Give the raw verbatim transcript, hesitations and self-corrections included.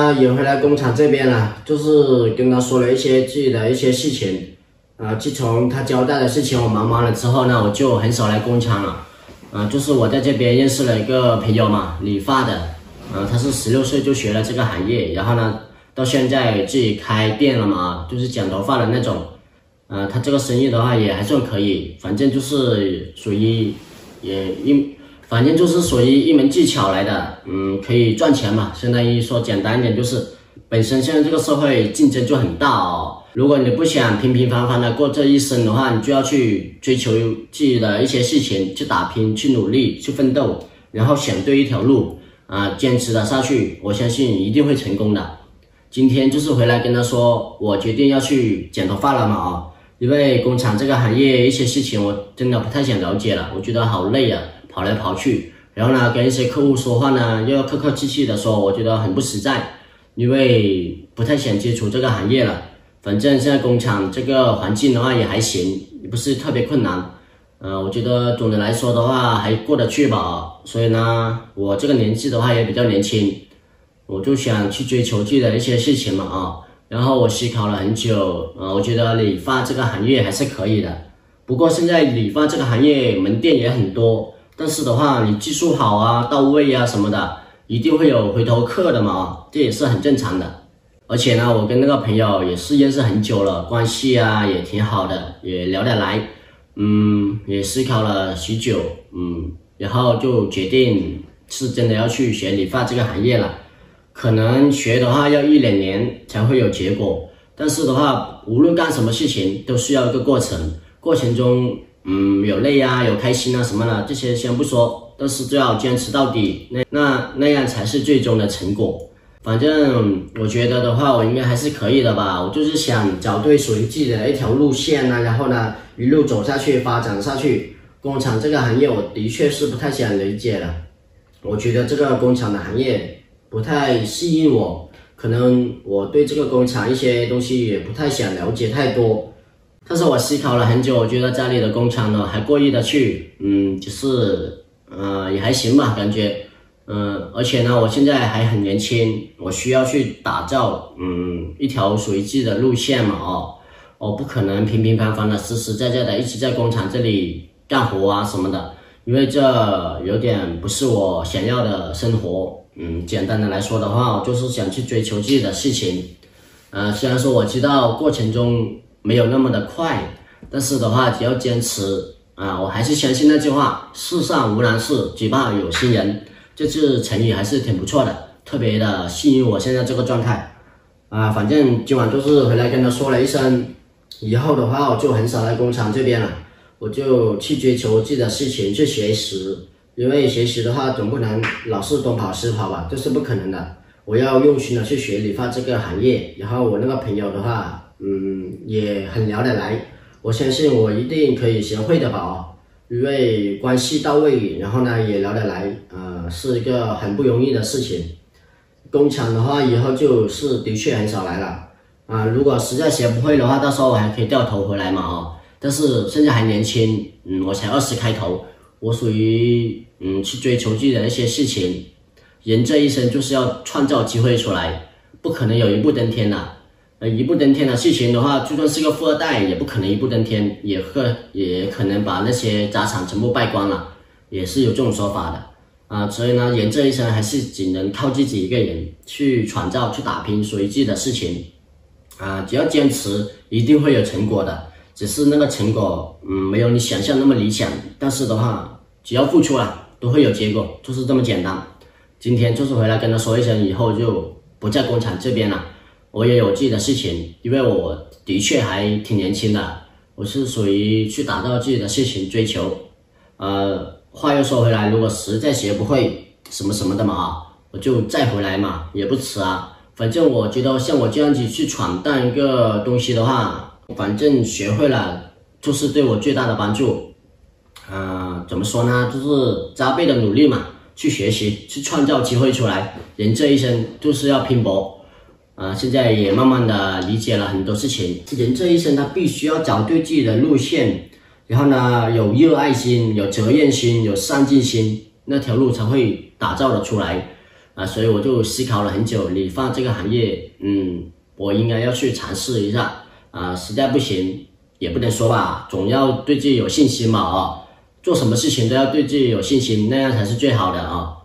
呢也回来工厂这边了，就是跟他说了一些自己的一些事情。啊，自从他交代的事情我忙完了之后呢，我就很少来工厂了。啊，就是我在这边认识了一个朋友嘛，理发的。啊，他是十六岁就学了这个行业，然后呢，到现在自己开店了嘛，就是剪头发的那种。呃，他这个生意的话也还算可以，反正就是属于也一，反正就是属于一门技巧来的，嗯，可以赚钱嘛。相当于说简单一点，就是本身现在这个社会竞争就很大哦。如果你不想平平凡凡的过这一生的话，你就要去追求自己的一些事情，去打拼，去努力，去奋斗，然后选对一条路啊，坚持的下去，我相信一定会成功的。今天就是回来跟他说，我决定要去剪头发了嘛啊。因为工厂这个行业一些事情我真的不太想了解了，我觉得好累啊，跑来跑去，然后呢跟一些客户说话呢又要客客气气的说，我觉得很不实在，因为不太想接触这个行业了。反正现在工厂这个环境的话也还行，不是特别困难，呃，我觉得总的来说的话还过得去吧。所以呢，我这个年纪的话也比较年轻，我就想去追求自己的一些事情嘛啊。然后我思考了很久，呃，我觉得理发这个行业还是可以的。不过现在理发这个行业门店也很多，但是的话，你技术好啊、到位啊什么的，一定会有回头客的嘛，这也是很正常的。而且呢，我跟那个朋友也是认识很久了，关系啊也挺好的，也聊得来，嗯，也思考了许久，嗯，然后就决定是真的要去学理发这个行业了。可能学的话要一两年才会有结果，但是的话，无论干什么事情都需要一个过程，过程中，嗯，有累啊，有开心啊什么的，这些先不说，但是就要坚持到底，那那那样才是最终的成果。反正我觉得的话，我应该还是可以的吧。我就是想找对属于自己的一条路线啊，然后呢，一路走下去，发展下去。工厂这个行业，我的确是不太想理解了。我觉得这个工厂的行业不太吸引我，可能我对这个工厂一些东西也不太想了解太多。但是我思考了很久，我觉得家里的工厂呢还过意得去，嗯，就是呃也还行吧，感觉。嗯，而且呢，我现在还很年轻，我需要去打造嗯一条属于自己的路线嘛哦，我不可能平平凡凡的、实实在在的一直在工厂这里干活啊什么的，因为这有点不是我想要的生活。嗯，简单的来说的话，我就是想去追求自己的事情。呃，虽然说我知道过程中没有那么的快，但是的话，只要坚持啊，我还是相信那句话：世上无难事，只怕有心人。这句成语还是挺不错的，特别的吸引我现在这个状态啊。反正今晚就是回来跟他说了一声，以后的话我就很少来工厂这边了，我就去追求自己的事情，去学习。因为学习的话总不能老是东跑西跑吧，这是不可能的。我要用心的去学理发这个行业，然后我那个朋友的话，嗯，也很聊得来，我相信我一定可以学会的吧哦。因为关系到位，然后呢也聊得来，呃，是一个很不容易的事情。工厂的话以后就是的确很少来了，啊、呃，如果实在学不会的话，到时候我还可以掉头回来嘛哦。但是现在还年轻，嗯，我才二十开头，我属于嗯去追求自己的一些事情。人这一生就是要创造机会出来，不可能有一步登天的。呃，一步登天的事情的话，就算是个富二代，也不可能一步登天，也可也可能把那些家产全部败光了，也是有这种说法的啊、呃。所以呢，人这一生还是只能靠自己一个人去创造、去打拼属于自己的事情啊、呃。只要坚持，一定会有成果的。只是那个成果，嗯，没有你想象那么理想，但是的话，只要付出了，都会有结果，就是这么简单。今天就是回来跟他说一声，以后就不在工厂这边了。我也有自己的事情，因为我的确还挺年轻的，我是属于去打造自己的事情追求。呃，话又说回来，如果实在学不会什么什么的嘛啊，我就再回来嘛，也不迟啊。反正我觉得像我这样子去闯荡一个东西的话，反正学会了就是对我最大的帮助。呃，怎么说呢？就是加倍的努力嘛，去学习，去创造机会出来。人这一生就是要拼搏。啊、呃，现在也慢慢的理解了很多事情。人这一生他必须要找对自己的路线，然后呢，有热爱心，有责任心，有上进心，那条路才会打造的出来。 啊，所以我就思考了很久，理发这个行业，嗯，我应该要去尝试一下啊，实在不行也不能说吧，总要对自己有信心嘛啊，做什么事情都要对自己有信心，那样才是最好的啊。